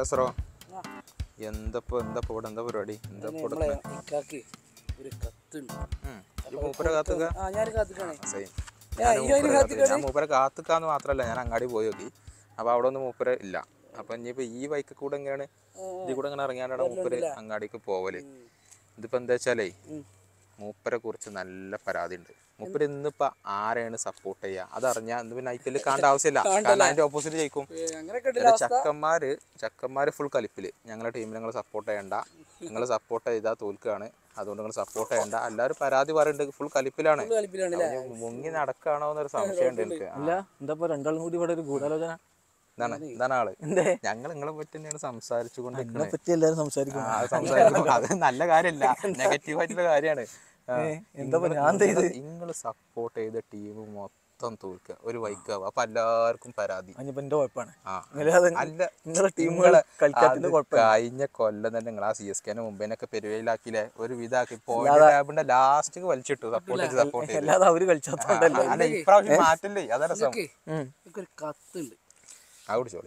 അല്ല സറോ എന്താ പരിപാടി മൂപ്പരെ കാത്തുക്കാന്ന് മാത്രല്ല ഞാൻ അങ്ങാടി പോയി നോക്കി അപ്പൊ അവിടെ ഒന്നും മൂപ്പര് ഇല്ല. അപ്പൊ ഇനിയിപ്പോ ഈ വൈക്ക് കൂടെ എങ്ങനെയാണ് ഇതിൽ കൂടെ ഇങ്ങനെ ഇറങ്ങിയാണ്ടാണ് മൂപ്പര് അങ്ങാടിക്ക് പോവല്. ഇതിപ്പോ എന്താ വെച്ചാലേ മൂപ്പരെ കുറിച്ച് നല്ല പരാതി ഉണ്ട്. മൂപ്പര് ഇന്നിപ്പോ ആരെയാണ് സപ്പോർട്ട് ചെയ്യുക അതറിഞ്ഞാൽ ഇന്ന് പിന്നെ IPL കാണേണ്ട ആവശ്യമില്ല. കാരണം അതിന്റെ ഓപ്പോസിറ്റ് ജയിക്കും. ചക്കന്മാര് ഫുൾ കലിപ്പില് ഞങ്ങളുടെ ടീമിൽ നിങ്ങൾ സപ്പോർട്ട് ചെയ്യണ്ട, നിങ്ങൾ സപ്പോർട്ട് ചെയ്താൽ തോൽക്കുകയാണ്, അതുകൊണ്ട് നിങ്ങൾ സപ്പോർട്ട് ചെയ്യണ്ട. എല്ലാവരും പരാതി പറയുന്നുണ്ട്, ഫുൾ കലിപ്പിലാണ്. മുങ്ങി നടക്കുകയാണോ എന്നൊരു സംശയം ഉണ്ട് എനിക്ക്. രണ്ടാളും കൂടി ഇവിടെ ഒരു ഗൂഢാലോചന എന്താണ് ആള് ഞങ്ങൾ നിങ്ങളെ പറ്റി തന്നെയാണ് സംസാരിച്ചുകൊണ്ടിരിക്കുന്നത്. അത് നല്ല കാര്യമല്ല, നെഗറ്റീവായിട്ടുള്ള കാര്യമാണ്. നിങ്ങള് സപ്പോർട്ട് ചെയ്ത ടീം മൊത്തം തോൽക്കുക, ഒരു വൈക്കാവുക, അപ്പൊ എല്ലാവർക്കും പരാതി. കഴിഞ്ഞ കൊല്ലം തന്നെ നിങ്ങൾ ആ CSK മുംബൈനൊക്കെ പെരുവയിലാക്കിയില്ലേ, ഒരു വിധാക്കി പോയിന്റ് ലാസ്റ്റ് വലിച്ചിട്ടു സപ്പോർട്ട് ചെയ്ത്. ഇപ്രാവശ്യം മാറ്റില്ലേ, അതാ രസം. ആ കുടിച്ചോളി.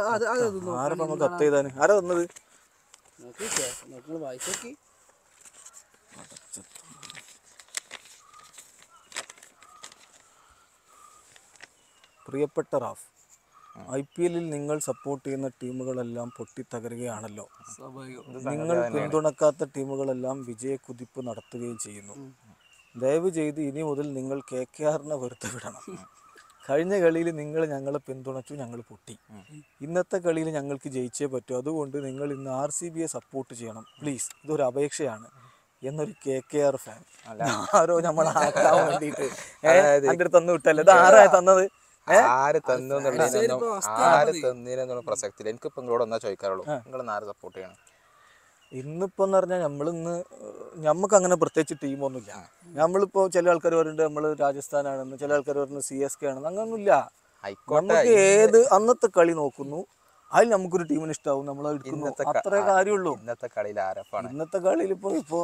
പ്രിയപ്പെട്ട റാഫ്, IPL നിങ്ങൾ സപ്പോർട്ട് ചെയ്യുന്ന ടീമുകളെല്ലാം പൊട്ടിത്തകരുകയാണല്ലോ. നിങ്ങൾ പിന്തുണക്കാത്ത ടീമുകളെല്ലാം വിജയക്കുതിപ്പ് നടത്തുകയും ചെയ്യുന്നു. ദയവ് ചെയ്ത് ഇനി മുതൽ നിങ്ങൾ KKRനെ വെറുതെ വിടണം. കഴിഞ്ഞ കളിയിൽ നിങ്ങൾ ഞങ്ങളെ പിന്തുണച്ചു, ഞങ്ങൾ പൊട്ടി. ഇന്നത്തെ കളിയിൽ ഞങ്ങൾക്ക് ജയിച്ചേ പറ്റൂ. അതുകൊണ്ട് നിങ്ങൾ ഇന്ന് RCBയെ സപ്പോർട്ട് ചെയ്യണം പ്ലീസ്, ഇതൊരു അപേക്ഷയാണ് എന്നൊരു KKR ഫാൻ ആരോ നമ്മളാക്കാൻ വേണ്ടിയിട്ട് എൻ്റെ അടുത്ത് തന്നു വിട്ടല്ലേ. ഇത് ആരാ തന്നത്? ആര് തന്നീരെന്നുള്ള പ്രസക്തിയില്ല. എനിക്കിപ്പോ നിങ്ങളോട് എന്നാ ചോദിക്കാറുള്ളൂ, നിങ്ങൾ ആര് സപ്പോർട്ട് ചെയ്യണം? ഇന്നിപ്പോ എന്ന് പറഞ്ഞാൽ ഞമ്മക്ക് അങ്ങനെ പ്രത്യേകിച്ച് ടീമൊന്നുമില്ല. നമ്മളിപ്പോ ചില ആൾക്കാർ പറയുന്നുണ്ട് നമ്മൾ രാജസ്ഥാനാണെന്ന്, ചില ആൾക്കാർ പറയുന്നത് CSK ആണെന്ന്. അങ്ങനൊന്നുമില്ല. നമുക്ക് അന്നത്തെ കളി നോക്കുന്നു, അതിൽ നമുക്കൊരു ടീമിന് ഇഷ്ടാവും, നമ്മൾ എടുക്കുന്നു, അത്രേ കാര്യമുള്ളൂ. ഇന്നത്തെ കളിയിൽ ഇന്നിപ്പോ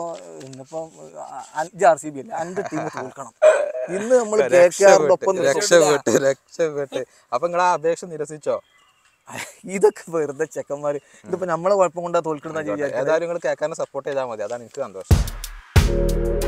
5 RCB അല്ല, 5 ടീം തോൽക്കണം. ഇന്ന് നമ്മൾ KKRന്റെ ഒപ്പം രക്ഷപ്പെട്ട്. അപ്പൊ നിങ്ങൾ ആ അപേക്ഷ നിരസിച്ചോ? ഇതൊക്കെ വെറുതെ ചെക്കന്മാര്, ഇതിപ്പോ നമ്മളെ കുഴപ്പം കൊണ്ടാ തോൽക്കണം. ഏതായാലും നിങ്ങൾ KKRനെ സപ്പോർട്ട് ചെയ്താൽ മതി, അതാണ് എനിക്ക് സന്തോഷം.